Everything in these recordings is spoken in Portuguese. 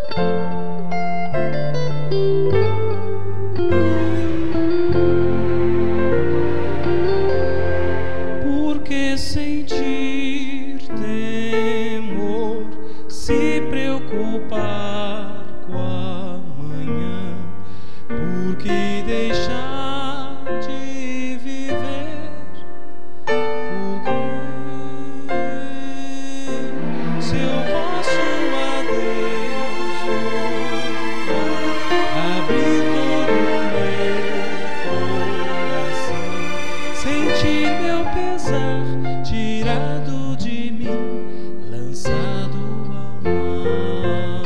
Porque sentir temor, se preocupar com amanhã, porque deixar de viver, porque se eu posso a Deus abrir todo o meu coração, sentir meu pesar tirado de mim, lançado ao mar.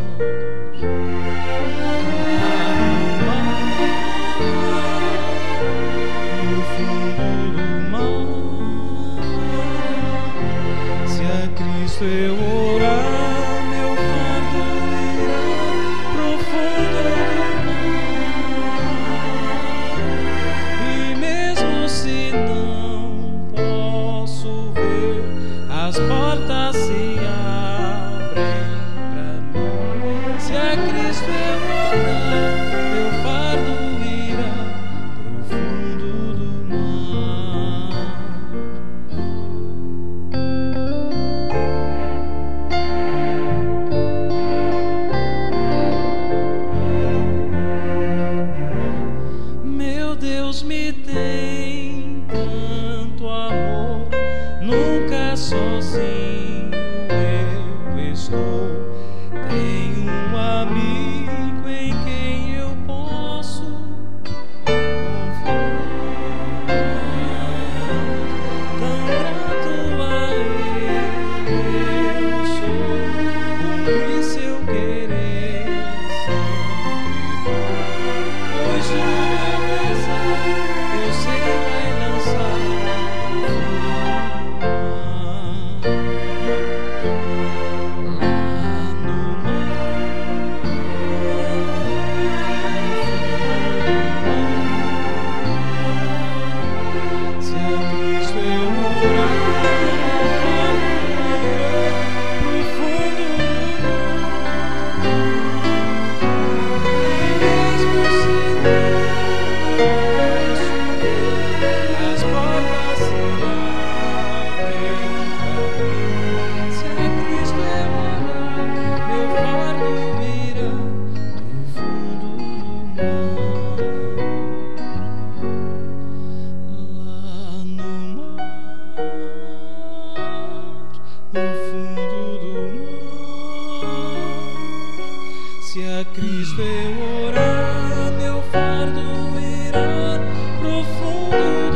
No fundo do mar, se a Cristo eu orar, meu fardo irá profundo do mar. E mesmo se não posso ver, as portas se abrem pra mim. Se a Cristo eu orar, meu fardo irá profundo do mar. Meu Deus me tem tanto amor, nunca sozinho eu estou. Tenho um amigo em quem eu posso confiar. Tão grato a Ele eu sou, cumprir seu querer sempre vou. Pois o meu pesar eu sei vai lançar no se a Cristo eu orar, profundo do mar. E mesmo se não posso ver, as portas se abrem pra mim. Se a Cristo eu orar, meu fardo irá profundo do mar. Lá no mar, no fundo do mar, se a Cristo eu orar, meu fardo irá profundo